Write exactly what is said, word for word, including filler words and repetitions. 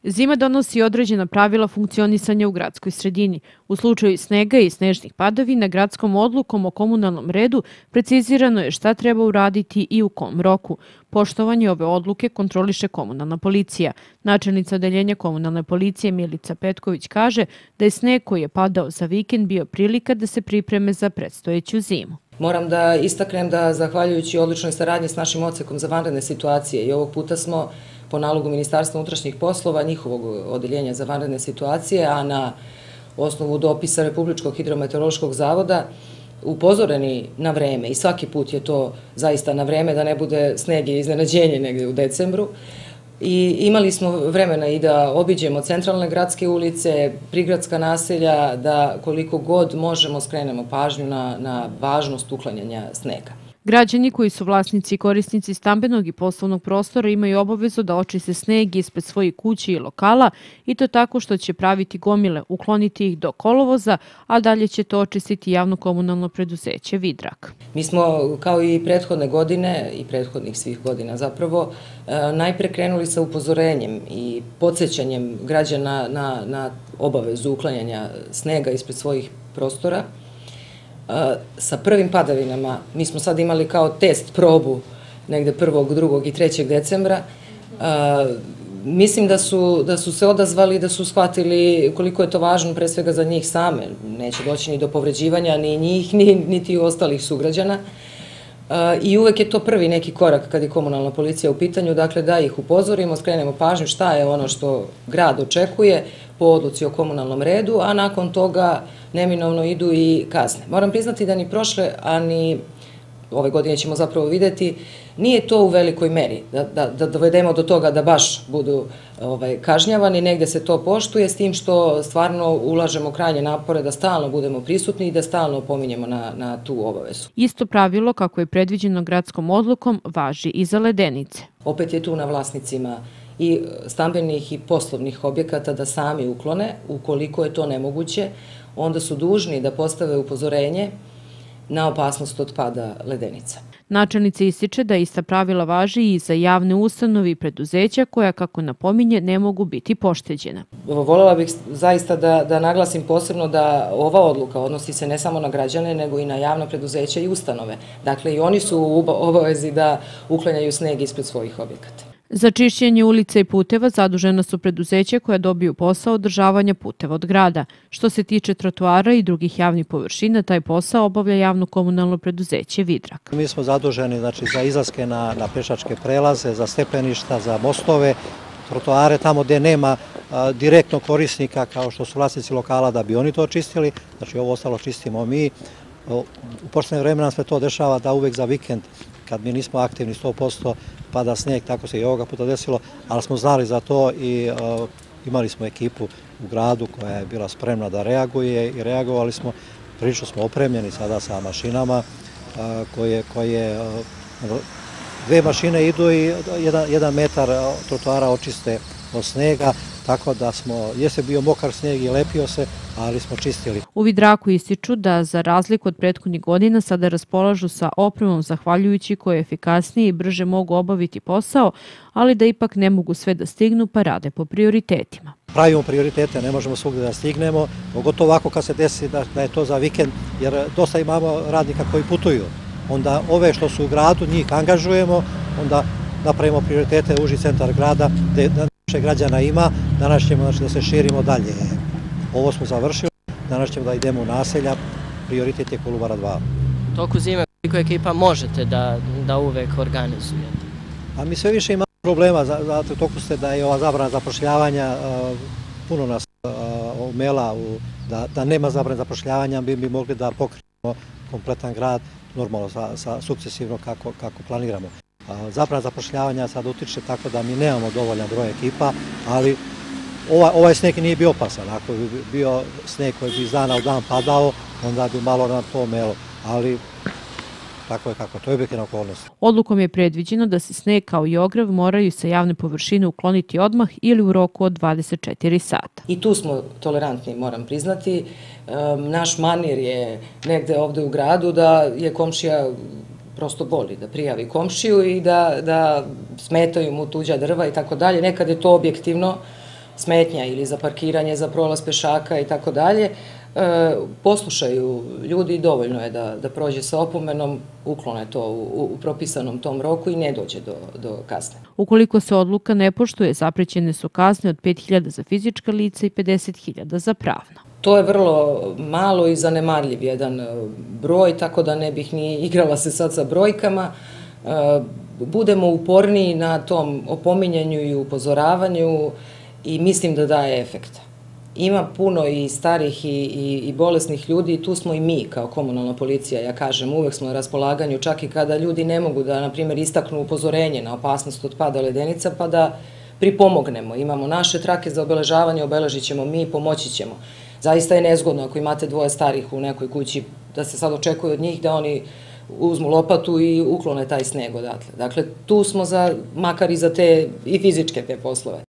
Zima donosi određena pravila funkcionisanja u gradskoj sredini. U slučaju snega i snežnih padavina, gradskom odlukom o komunalnom redu precizirano je šta treba uraditi i u kom roku. Poštovanje ove odluke kontroliše komunalna policija. Načelnica odeljenja komunalne policije Milica Petković kaže da je sneg koji je padao za vikend bio prilika da se pripreme za predstojeću zimu. Moram da istaknem da, zahvaljujući odličnoj saradnji s našim odsekom za vanredne situacije, i ovog puta smo po nalogu Ministarstva unutrašnjih poslova, njihovog odeljenja za vanredne situacije, a na osnovu dopisa Republičkog hidrometeorološkog zavoda, upozoreni na vreme, i svaki put je to zaista na vreme, da ne bude sneg i iznenađenje negde u decembru. I imali smo vremena i da obiđemo centralne gradske ulice, prigradska naselja, da koliko god možemo skrenemo pažnju na, na važnost uklanjanja snega. Građani koji su vlasnici i korisnici stambenog i poslovnog prostora imaju obavezu da očiste sneg ispred svojih kuća i lokala, i to tako što će praviti gomile, ukloniti ih do kolovoza, a dalje će to očistiti javno komunalno preduzeće Vidrak. Mi smo, kao i prethodne godine i prethodnih svih godina zapravo, najpre krenuli sa upozorenjem i podsjećanjem građana na, na obavezu uklanjanja snega ispred svojih prostora. Sa prvim padavinama, mi smo sad imali kao test probu negde prvog, drugog i trećeg decembra. Mislim da su, da su se odazvali, da su shvatili koliko je to važno pre svega za njih same. Neće doći ni do povređivanja ni njih, ni, niti ostalih sugrađana. I uvek je to prvi neki korak kad je komunalna policija u pitanju, dakle da ih upozorimo, skrenemo pažnju šta je ono što grad očekuje po odluci o komunalnom redu, a nakon toga neminovno idu i kazne. Moram priznati da ni prošle, a ni ove godine ćemo zapravo videti, nije to u velikoj meri, da, da, da dovedemo do toga da baš budu ovaj, kažnjavani, negde se to poštuje, s tim što stvarno ulažemo krajnje napore da stalno budemo prisutni i da stalno pominjemo na, na tu obavezu. Isto pravilo, kako je predviđeno gradskom odlukom, važi i za ledenice. Opet je tu na vlasnicima i stambenih i poslovnih objekata da sami uklone. Ukoliko je to nemoguće, onda su dužni da postave upozorenje na opasnost od pada ledenica. Načelnica ističe da ista pravila važi i za javne ustanove i preduzeća koja, kako napominje, ne mogu biti pošteđena. Volela bih zaista da, da naglasim posebno da ova odluka odnosi se ne samo na građane, nego i na javna preduzeća i ustanove. Dakle, i oni su u obavezi da uklanjaju sneg ispred svojih objekata. Za čišćenje ulica i puteva zadužena su preduzeća koja dobiju posao održavanja puteva od grada. Što se tiče trotoara i drugih javnih površina, taj posao obavlja javno komunalno preduzeće Vidrak. Mi smo zaduženi znači, za izlaske na, na pešačke prelaze, za stepeništa, za mostove, trotoare tamo gde nema a, direktno korisnika kao što su vlasnici lokala da bi oni to čistili. Znači ovo ostalo čistimo mi. U posljednje vreme nam se to dešava da uvek za vikend, kad mi nismo aktivni sto posto, pada sneg, tako se i ovoga puta desilo, ali smo znali za to i uh, imali smo ekipu u gradu koja je bila spremna da reaguje i reagovali smo. Prilično smo opremljeni sada sa mašinama uh, koje, koje uh, dve mašine idu i jedan, jedan metar trotoara očiste od snega, tako da smo, jeste bio mokar sneg i lepio se, ali smo čistili. U Vidraku ističu da za razliku od prethodnih godina sada raspolažu sa opremom zahvaljujući koje efikasnije i brže mogu obaviti posao, ali da ipak ne mogu sve da stignu pa rade po prioritetima. Pravimo prioritete, ne možemo svugde da stignemo, pogotovo ovako kad se desi da, da je to za vikend, jer dosta imamo radnika koji putuju. Onda ove što su u gradu, njih angažujemo, onda napravimo prioritete u uži centar grada, gde naše građana ima, danas ćemo znači, da se širimo dalje. Ovo smo završili, danas ćemo da idemo u naselja, prioritet je Kolubara dva. U toku zime koliko ekipa možete da, da uvek organizujete? A mi sve više imamo problema, zato toku ste da je ova zabrana zapošljavanja, uh, puno nas uh, omela, u, da, da nema zabrane zapošljavanja, bi bi mogli da pokrijemo kompletan grad, normalno sa, sa sukcesivno kako, kako planiramo. Zabrana zapošljavanja sad utiče tako da mi nemamo dovoljan broj ekipa, ali ovaj, ovaj sneg nije bio opasan. Ako bi bio sneg koji bi iz dana u dan padao, onda bi malo nam to melo, ali tako je kako, to je objektivna okolnost. Odlukom je predviđeno da se sneg kao i ogrев moraju sa javne površine ukloniti odmah ili u roku od dvadeset četiri sata. I tu smo tolerantni, moram priznati. Naš manir je negde ovde u gradu da je komšija prosto boli, da prijavi komšiju i da, da smetaju mu tuđa drva i tako dalje. Nekad je to objektivno, smetnja ili za parkiranje, za prolaz pešaka i tako dalje, poslušaju ljudi i dovoljno je da, da prođe sa opomenom, uklone to u, u propisanom tom roku i ne dođe do, do kazne. Ukoliko se odluka ne poštuje, zaprećene su kazne od pet hiljada za fizička lica i pedeset hiljada za pravna. To je vrlo malo i zanemarljiv jedan broj, tako da ne bih ni igrala se sad sa brojkama. Budemo uporniji na tom opominjanju i upozoravanju i mislim da daje efekta. Ima puno i starih i, i, i bolesnih ljudi i tu smo i mi kao komunalna policija, ja kažem, uvek smo na raspolaganju, čak i kada ljudi ne mogu da, na primjer, istaknu upozorenje na opasnost od pada ledenica, pa da pripomognemo. Imamo naše trake za obeležavanje, obeležit ćemo mi, pomoći ćemo. Zaista je nezgodno ako imate dvoje starih u nekoj kući, da se sad očekuje od njih da oni uzmu lopatu i uklone taj sneg odatle. Dakle, tu smo za, makar i za te i fizičke te poslove.